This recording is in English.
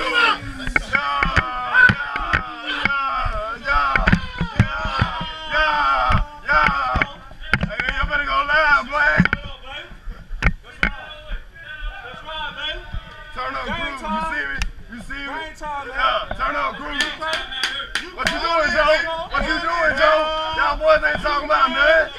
Turn up, Groove. You see me? Yeah, turn up, Groove. What you doing, Joe? What you doing, Joe? Y'all boys ain't talking about nothing.